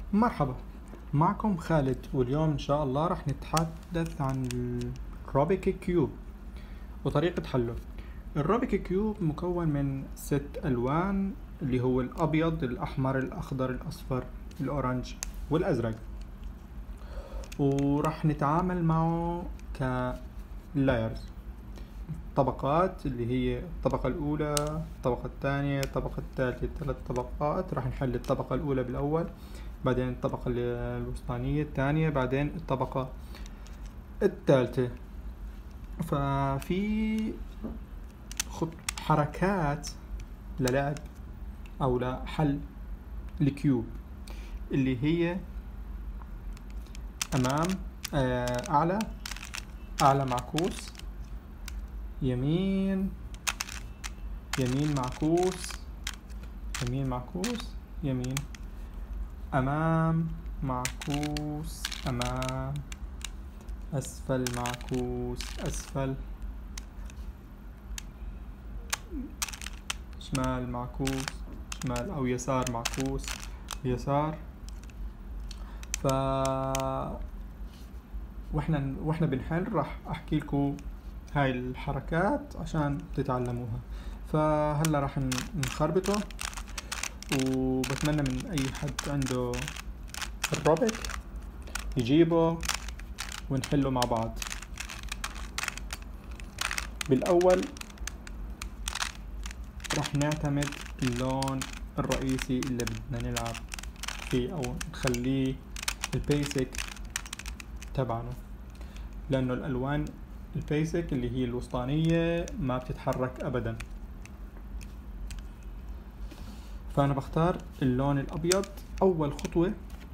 مرحبا، معكم خالد، واليوم إن شاء الله راح نتحدث عن الروبيك كيوب وطريقة حله. الروبيك كيوب مكون من 6 ألوان، اللي هو الأبيض، الأحمر، الأخضر، الأصفر، الأورنج والأزرق، وراح نتعامل معه كلايرز، طبقات، اللي هي الطبقة الأولى، الطبقة الثانية، الطبقة الثالثة، 3 طبقات. راح نحل الطبقة الأولى بالأول، بعدين الطبقة الوسطانية الثانية، بعدين الطبقة الثالثة. ففي حركات للعب أو لحل الكيوب، اللي هي أمام، أعلى معكوس، يمين، يمين معكوس، يمين معكوس، يمين، أمام معكوس، أمام، أسفل معكوس، أسفل، شمال معكوس، شمال، أو يسار معكوس، يسار. ف واحنا بنحل راح احكي لكم هاي الحركات عشان تتعلموها. فهلا راح نخربطه، وبتمنى من اي حد عنده الروبيك يجيبه ونحله مع بعض. بالاول راح نعتمد اللون الرئيسي اللي بدنا نلعب فيه او نخليه البيسك تبعنا، لانه الالوان البيسك اللي هي الوسطانية ما بتتحرك ابدا. فانا بختار اللون الابيض. اول خطوة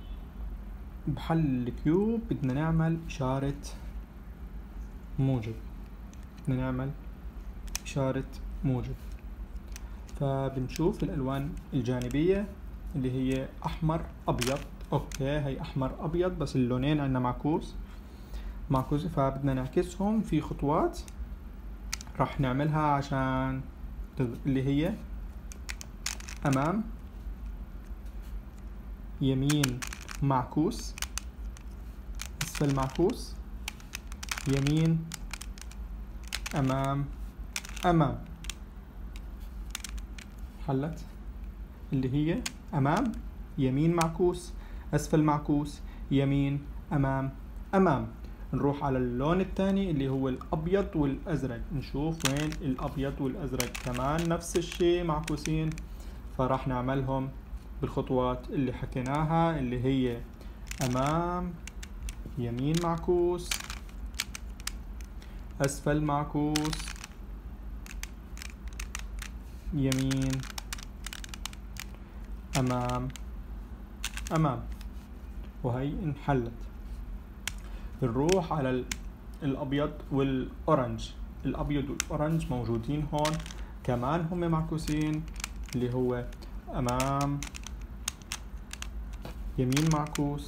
بحل الكيوب بدنا نعمل اشارة موجب، بدنا نعمل اشارة موجب. فبنشوف الالوان الجانبية اللي هي احمر ابيض. اوكي، هي احمر ابيض بس اللونين عندنا معكوس، فبدنا نعكسهم في خطوات راح نعملها عشان اللي هي امام، يمين معكوس، اسفل معكوس، يمين، امام، امام. حلت اللي هي امام، يمين معكوس، اسفل معكوس، يمين، امام، امام. نروح على اللون الثاني اللي هو الابيض والازرق، نشوف وين الابيض والازرق، كمان نفس الشيء معكوسين. فراح نعملهم بالخطوات اللي حكيناها، اللي هي امام، يمين معكوس، اسفل معكوس، يمين، امام، امام. وهي انحلت. بنروح على الابيض والاورنج. الابيض والاورنج موجودين هون كمان، هم معكوسين، اللي هو امام، يمين معكوس،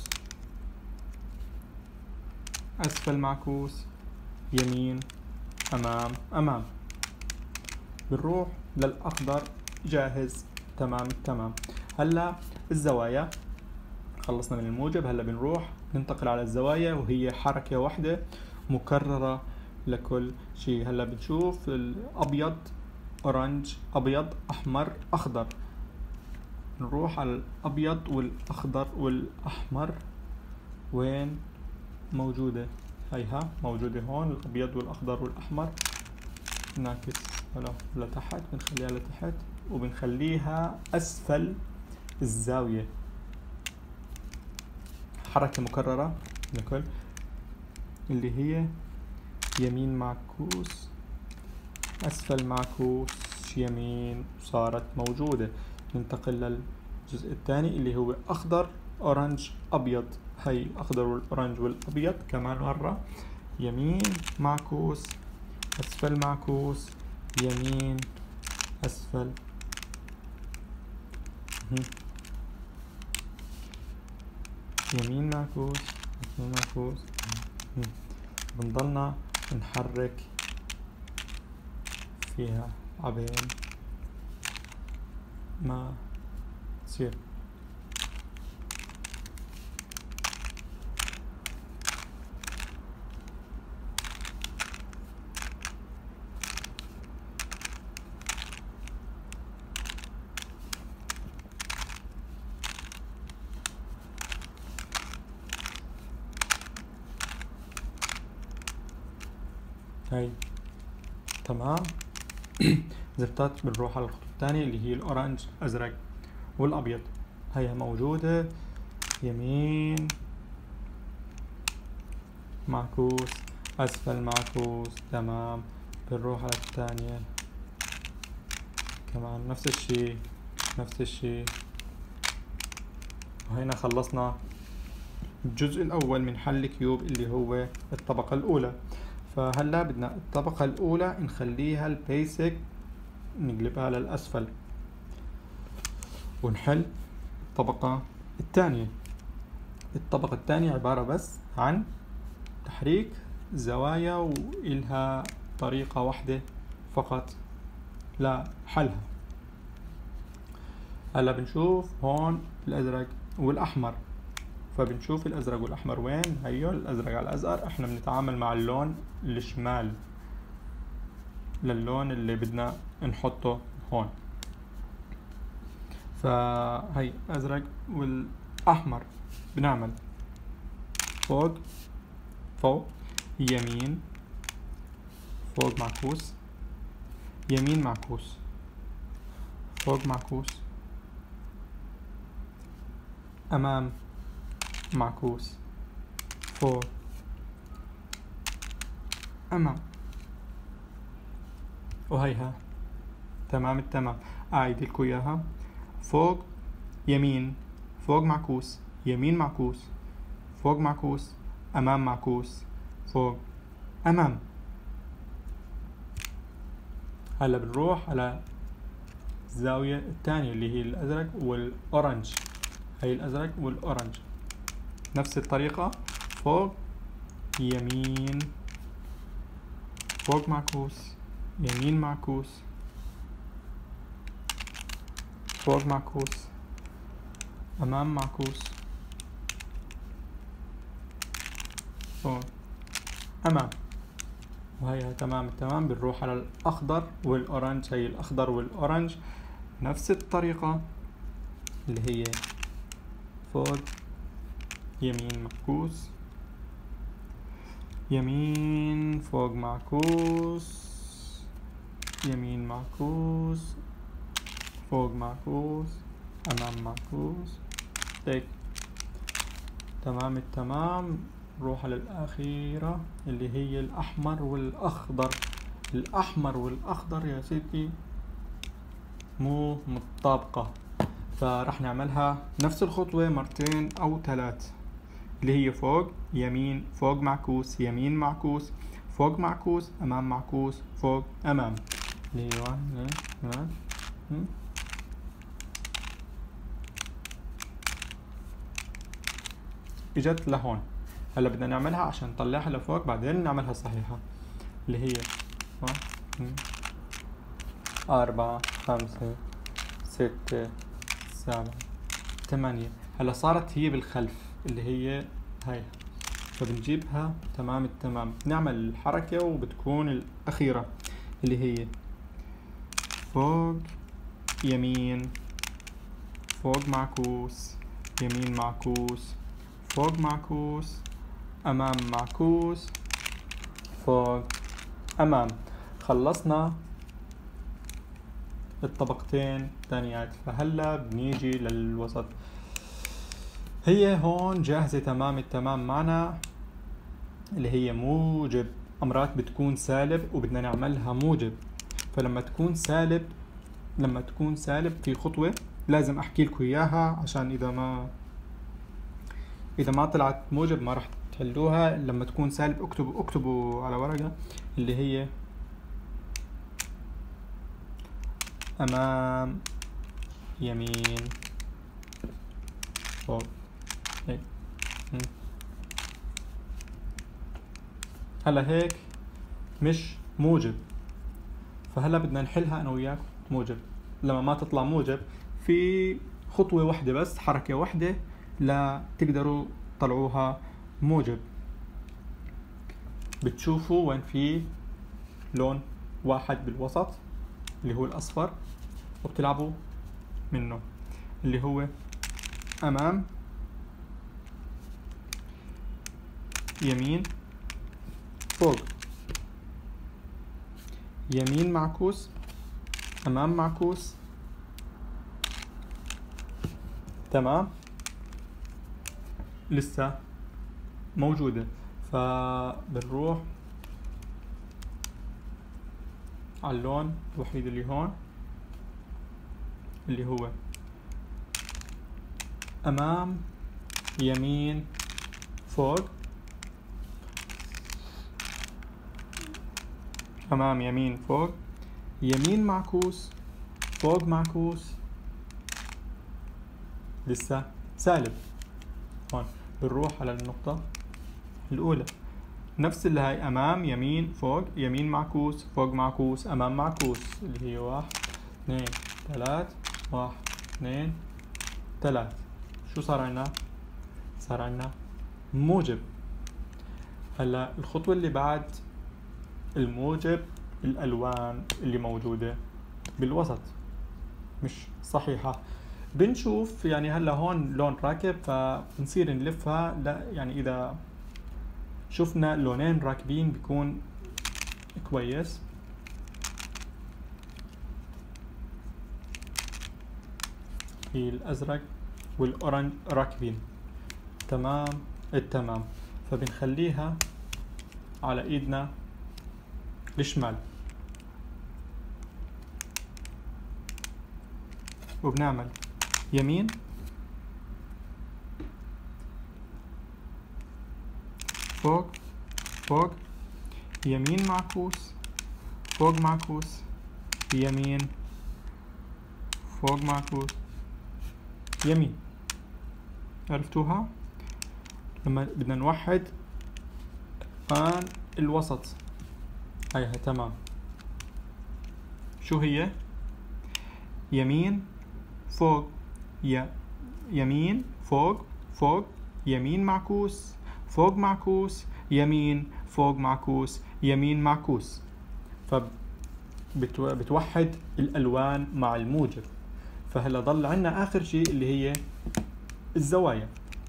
اسفل معكوس، يمين، امام، امام. بنروح للاخضر، جاهز، تمام التمام. هلا الزوايا، خلصنا من الموجب، هلا بنروح ننتقل على الزوايا، وهي حركة واحدة مكررة لكل شيء. هلا بنشوف الابيض، اورنج، ابيض، احمر، اخضر. نروح على الابيض والاخضر والاحمر، وين موجودة؟ هيها موجودة هون، الابيض والاخضر والاحمر. نعكس هلا لتحت، بنخليها لتحت وبنخليها اسفل الزاوية. حركة مكررة لكل، اللي هي يمين معكوس، أسفل معكوس، يمين، صارت موجودة. ننتقل للجزء الثاني اللي هو أخضر، أورنج، أبيض. هي أخضر والأورنج والأبيض كمان مرة، يمين معكوس، أسفل معكوس، يمين، أسفل، يمين معكوس، أسفل معكوس. بنضلنا نحرك فيها عبين ما تصير. تمام. زفتات بنروح على الخطوة الثانية اللي هي الأورنج، أزرق والأبيض. هي موجودة يمين معكوس، أسفل معكوس. تمام. بنروح على الثانية كمان نفس الشي نفس الشي. وهنا خلصنا الجزء الأول من حل كيوب اللي هو الطبقة الأولى. فهلا بدنا الطبقة الأولى نخليها البيسك، نقلبها للأسفل ونحل الطبقة الثانية. الطبقة الثانية عبارة بس عن تحريك زوايا وإلها طريقة واحدة فقط لحلها. هلا بنشوف هون الأزرق والأحمر، فبنشوف الأزرق والأحمر وين. هيو الأزرق على الأزرق، احنا بنتعامل مع اللون الشمال للون اللي بدنا نحطه هون. فهي الأزرق والأحمر بنعمل فوق فوق، يمين فوق معكوس، يمين معكوس، فوق معكوس، أمام معكوس، فوق، أمام. وهيها تمام التمام. أعيد لكم إياها: فوق يمين، فوق معكوس، يمين معكوس، فوق معكوس، أمام معكوس، فوق، أمام. هلا بنروح على الزاوية الثانية اللي هي الأزرق والأورنج. هي الأزرق والأورنج نفس الطريقة: فوق يمين، فوق معكوس، يمين معكوس، فوق معكوس، أمام معكوس، فوق، أمام. وهي تمام التمام. بنروح على الأخضر والأورنج. هي الأخضر والأورنج نفس الطريقة اللي هي فوق يمين معكوس، يمين فوق معكوس، يمين معكوس، فوق معكوس، أمام معكوس. هيك تمام التمام. نروح على الأخيرة اللي هي الأحمر والأخضر. الأحمر والأخضر يا سيدي مو متطابقة، فرح نعملها نفس الخطوة مرتين أو ثلاث، اللي هي فوق يمين، فوق معكوس، يمين معكوس، فوق معكوس، أمام معكوس، فوق، أمام. اللي هي واحد اجت لهون. هلا بدنا نعملها عشان نطلعها لفوق بعدين نعملها صحيحة، اللي هي 1 2 4 5 6 7 8. هلا صارت هي بالخلف اللي هي هاي، فبنجيبها تمام التمام. نعمل الحركة وبتكون الأخيرة اللي هي فوق يمين، فوق معكوس، يمين معكوس، فوق معكوس، أمام معكوس، فوق، أمام. خلصنا الطبقتين تانيات. فهلا بنيجي للوسط. هي هون جاهزة تمام التمام معنا، اللي هي موجب. أمرات بتكون سالب وبدنا نعملها موجب. فلما تكون سالب، لما تكون سالب في خطوة لازم أحكي لكم إياها، عشان إذا ما طلعت موجب ما راح تحلوها. لما تكون سالب اكتبوا على ورقة اللي هي أمام، يمين، فوق. هيك. هلا هيك مش موجب، فهلا بدنا نحلها أنا وياك موجب. لما ما تطلع موجب في خطوة واحدة بس، حركة واحدة لا تقدروا تطلعوها موجب. بتشوفوا وين في لون واحد بالوسط اللي هو الأصفر، وبتلعبوا منه اللي هو أمام، يمين، فوق، يمين معكوس، أمام معكوس. تمام، لسه موجودة. فبنروح على اللون الوحيد اللي هون، اللي هو أمام يمين فوق، أمام يمين فوق، يمين معكوس فوق معكوس، لسه سالب. هون بنروح على النقطة الأولى، نفس اللي هاي أمام يمين فوق، يمين معكوس فوق معكوس أمام معكوس، اللي هي 1 2 3 1 2 3. شو صار عنا؟ صار عنا موجب. هلا الخطوة اللي بعد الموجب، الألوان اللي موجودة بالوسط مش صحيحة. بنشوف يعني هلا هون لون راكب، فبنصير نلفها. لا يعني إذا شفنا لونين راكبين بيكون كويس. في الأزرق والأورنج راكبين تمام التمام، فبنخليها على إيدنا الشمال، وبنعمل يمين فوق فوق، يمين معكوس فوق معكوس، يمين فوق معكوس، يمين. عرفتوها؟ لما بدنا نوحد الآن الوسط، هيها تمام. شو هي؟ يمين فوق، يمين فوق فوق، يمين معكوس فوق معكوس، يمين فوق معكوس، يمين معكوس. فبتوحد الألوان مع الموجب. فهلا ضل عنا آخر شيء اللي هي الزوايا.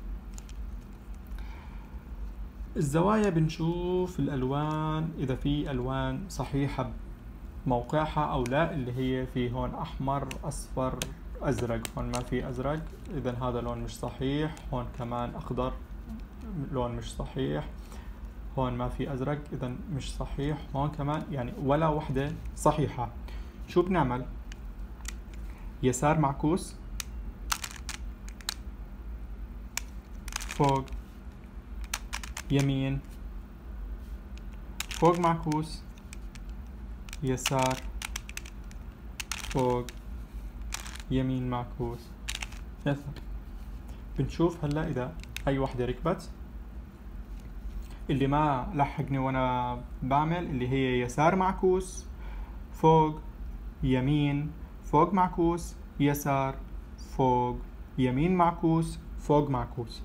الزوايا بنشوف الألوان إذا في ألوان صحيحة موقعها أو لا، اللي هي في هون أحمر أصفر أزرق. هون ما في أزرق، إذا هذا لون مش صحيح. هون كمان أخضر، لون مش صحيح. هون ما في أزرق، إذا مش صحيح. هون كمان يعني ولا وحدة صحيحة. شو بنعمل؟ يسار معكوس فوق، يمين فوق معكوس، يسار فوق، يمين معكوس، يسار. بنشوف هلا إذا أي وحدة ركبت. اللي ما لحقني وأنا بعمل اللي هي يسار معكوس فوق، يمين فوق معكوس، يسار فوق، يمين معكوس فوق معكوس.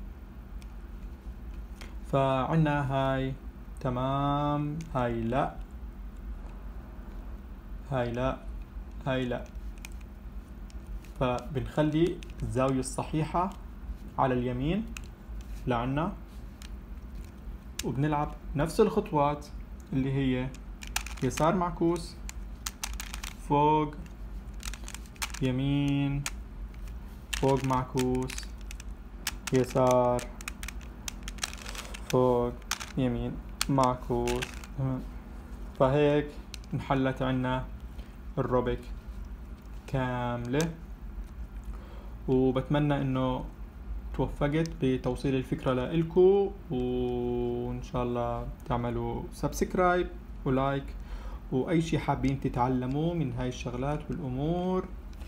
فعنا هاي تمام، هاي لا، هاي لا، هاي لا. فبنخلي الزاوية الصحيحة على اليمين لعنا، وبنلعب نفس الخطوات اللي هي يسار معكوس فوق، يمين فوق معكوس، يسار فوق، يمين معكوس. فهيك انحلت عنا الروبيك كاملة. وبتمنى انه توفقت بتوصيل الفكرة لإلكو، وإن شاء الله تعملوا سبسكرايب ولايك، وأي شي حابين تتعلموه من هاي الشغلات والأمور،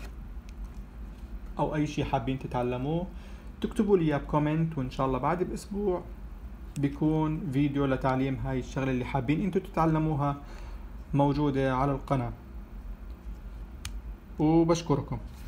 أو أي شي حابين تتعلموه تكتبوا لي بكومنت، وإن شاء الله بعد بأسبوع بيكون فيديو لتعليم هاي الشغلة اللي حابين انتو تتعلموها موجودة على القناة. وبشكركم.